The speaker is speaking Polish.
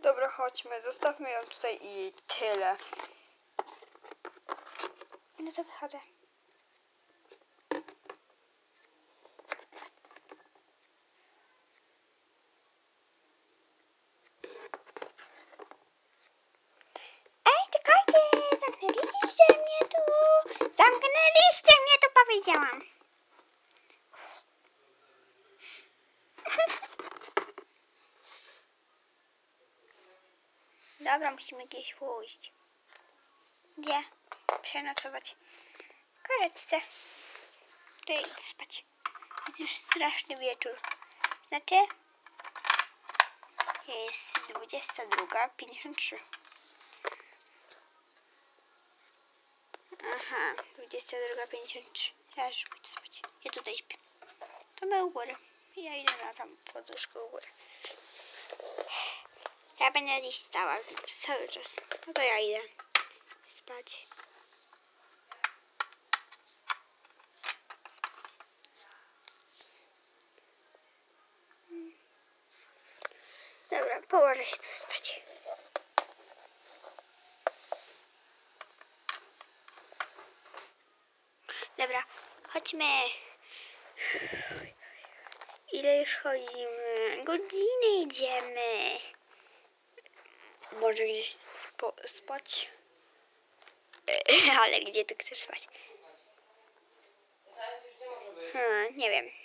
Dobra, chodźmy, zostawmy ją tutaj i tyle. No to wychodzę. Ej, czekajcie! Zamknęliście mnie tu! Zamknęliście mnie tu, powiedziałam! Dobra, musimy gdzieś pójść. Gdzie? Przenocować. W karetce. To ja idę spać. Jest już straszny wieczór. Znaczy? Jest 22:53. Aha, 22:53. Ja już pójdę spać. Ja tutaj śpię. To my u góry. Ja idę na tam poduszkę u góry. Ja będę dziś stała cały czas. No to ja idę spać. Dobra, położę się tu spać. Dobra, chodźmy. Ile już chodzimy? Godziny idziemy. Może gdzieś spać? Ale gdzie ty chcesz spać? Nie wiem.